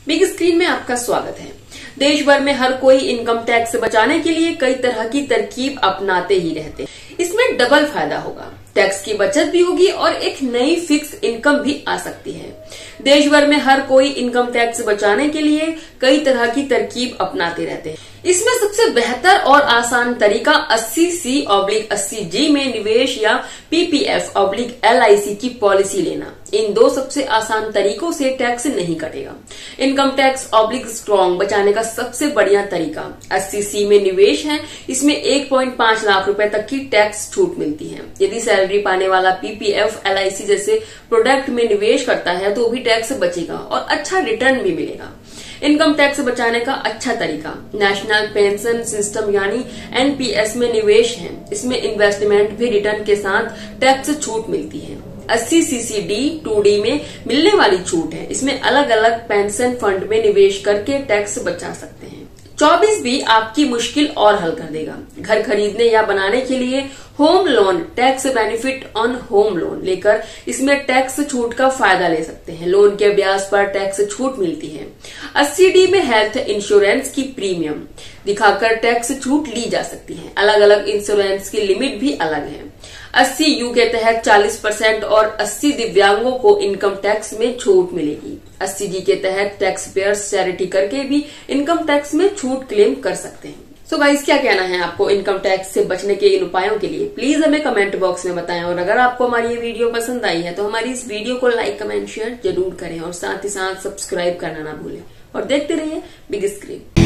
Big screen में आपका स्वागत है। देश भर में हर कोई इनकम टैक्स से बचाने के लिए कई तरह की तरकीब अपनाते ही रहते हैं। इसमें डबल फायदा होगा, टैक्स की बचत भी होगी और एक नई फिक्स इनकम भी आ सकती है। देश भर में हर कोई इनकम टैक्स से बचाने के लिए कई तरह की तरकीब अपनाते रहते हैं। इसमें सबसे बेहतर और आसान तरीका 80C/80G में निवेश या PPF/LIC की पॉलिसी लेना। इन दो सबसे आसान तरीकों से टैक्स नहीं कटेगा। इनकम टैक्स/स्ट्रॉन्ग बचाने का सबसे बढ़िया तरीका 80C में निवेश है। इसमें 1.5 लाख रुपए तक की टैक्स छूट मिलती है। यदि सैलरी पाने वाला PPF/LIC जैसे प्रोडक्ट में निवेश करता है तो भी टैक्स बचेगा और अच्छा रिटर्न भी मिलेगा। इनकम टैक्स बचाने का अच्छा तरीका नेशनल पेंशन सिस्टम यानी NPS में निवेश है। इसमें इन्वेस्टमेंट भी रिटर्न के साथ टैक्स छूट मिलती है। 80CCD/2D में मिलने वाली छूट है। इसमें अलग अलग पेंशन फंड में निवेश करके टैक्स बचा सकते हैं। 24B आपकी मुश्किल और हल कर देगा। घर खरीदने या बनाने के लिए home loan tax benefit on home loan लेकर इसमें टैक्स छूट का फायदा ले सकते हैं। लोन के ब्याज पर टैक्स छूट मिलती है। 80D में हेल्थ इंश्योरेंस की प्रीमियम दिखाकर टैक्स छूट ली जा सकती है। अलग अलग इंश्योरेंस की लिमिट भी अलग है। 80U के तहत 40% और 80 दिव्यांगों को इनकम टैक्स में छूट मिलेगी। 80G के तहत टैक्स पेयर्स चैरिटी करके भी इनकम टैक्स में छूट क्लेम कर सकते हैं। सो गाइस, क्या कहना है आपको इनकम टैक्स से बचने के इन उपायों के लिए? प्लीज हमें कमेंट बॉक्स में बताएं। और अगर आपको हमारी ये वीडियो पसंद आई है तो हमारी इस वीडियो को लाइक, कमेंट, शेयर जरूर करें और साथ ही साथ सब्सक्राइब करना ना भूलें। और देखते रहिए बिग स्क्रीन।